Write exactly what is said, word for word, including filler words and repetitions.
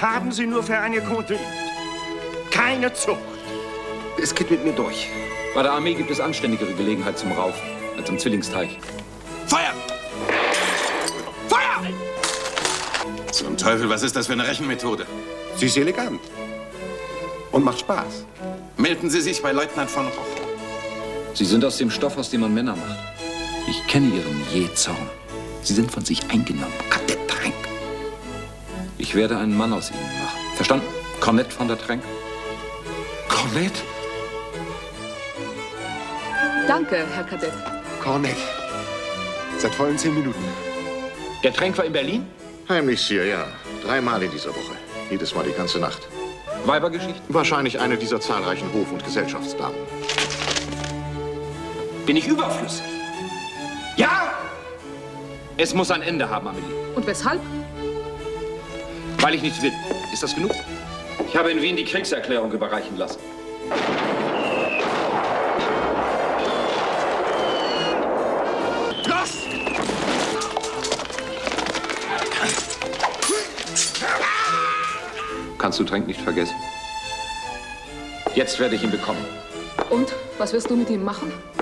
Was haben Sie nur für eine Conduite? Keine Zucht. Es geht mit mir durch. Bei der Armee gibt es anständigere Gelegenheit zum Raufen als am Zwillingsteich. Feuer! Feuer! Zum Teufel, was ist das für eine Rechenmethode? Sie ist elegant. Und macht Spaß. Melden Sie sich bei Leutnant von Roch. Sie sind aus dem Stoff, aus dem man Männer macht. Ich kenne Ihren Jähzorn. Sie sind von sich eingenommen. Kadett Trenk. Ich werde einen Mann aus Ihnen machen. Verstanden? Kornett von der Trenk. Kornett? Danke, Herr Kadett. Kornett. Seit vollen zehn Minuten. Der Trenk war in Berlin? Heimlich, Sir, ja. Dreimal in dieser Woche. Jedes Mal die ganze Nacht. Weibergeschichten? Wahrscheinlich eine dieser zahlreichen Hof- und Gesellschaftsdamen. Bin ich überflüssig? Ja! Es muss ein Ende haben, Amelie. Und weshalb? Weil ich nicht will. Ist das genug? Ich habe in Wien die Kriegserklärung überreichen lassen. Los! Kannst du Trenk nicht vergessen? Jetzt werde ich ihn bekommen. Und was wirst du mit ihm machen?